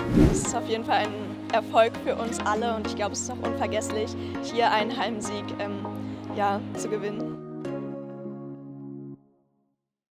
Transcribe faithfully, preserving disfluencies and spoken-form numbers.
Es ist auf jeden Fall ein Erfolg für uns alle und ich glaube, es ist auch unvergesslich, hier einen Heimsieg ähm, ja, zu gewinnen.